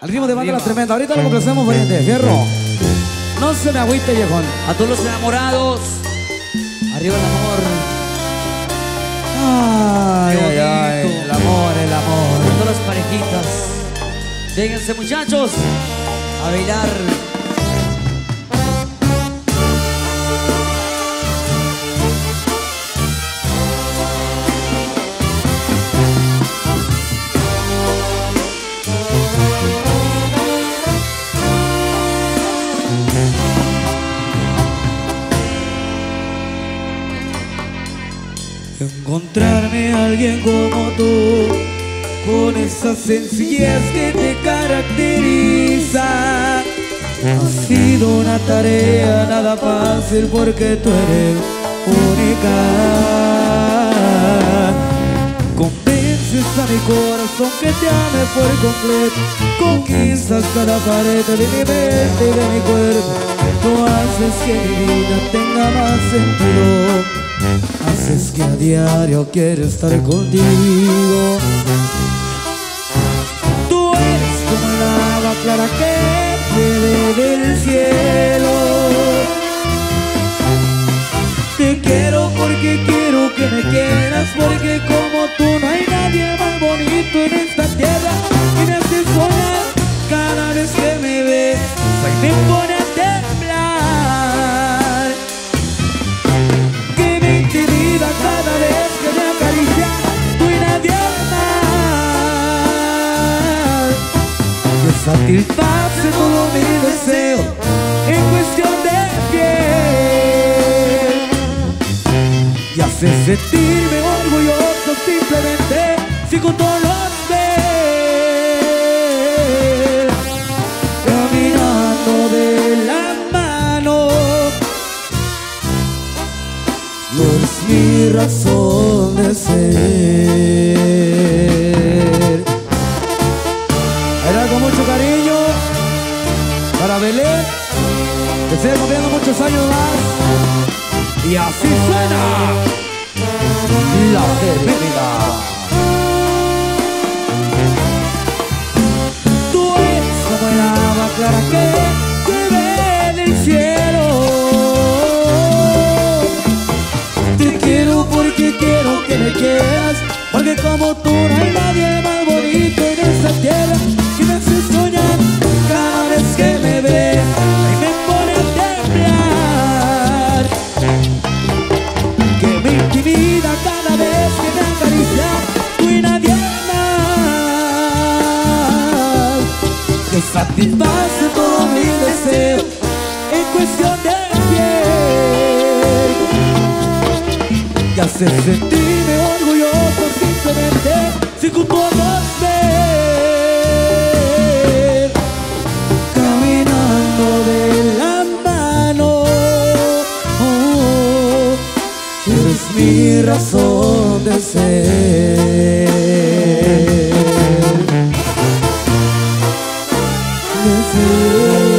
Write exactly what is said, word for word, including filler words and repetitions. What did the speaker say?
Al ritmo de Banda La Tremenda. Ahorita lo complacemos, pariente. Fierro. No se me agüite, viejón. A todos los enamorados, arriba el amor. Ay, Qué ay, ay, bonito. el amor, el amor. A todas las parejitas. Vénganse, muchachos, a bailar. Encontrarme a alguien como tú, con esa sencillez que te caracteriza, ha sido una tarea nada fácil porque tú eres única. Convences a mi corazón que te ame por completo, conquistas cada pared de mi mente y de mi cuerpo. Tú haces que mi vida tenga más sentido, haces que a diario quiero estar contigo. Tú eres como el agua clara que viene del cielo. Te quiero porque quiero que me quieras, porque como tú no hay nadie más bonito en esta tierra. Y me haces soñar cada vez que me ves, y me pone a temblar. Que me intimida cada vez que me acaricia, tú y nadie más. Que satisface todo mi deseo en cuestión de piel, y hace sentirme orgulloso simplemente si con todos los ves caminando de la mano. No es mi razón de ser. Era con mucho cariño para Belén, que siga cumpliendo muchos años más. Y así suena La Tremenda. Tú eres como el agua clara que llueve del cielo. Te quiero porque quiero que me quieras, porque como tú no hay nadie más bonito en esta tierra. Y me haces soñar cada vez que me ves y me pone a temblar. Que me intimida cada vez que me acaricia, tú y nadie más. Que satisface todo mi deseo en cuestión de piel, y hace sentirme orgulloso simplemente si con todos ver caminando de la mano. Oh, eres mi razón de ser, de ser.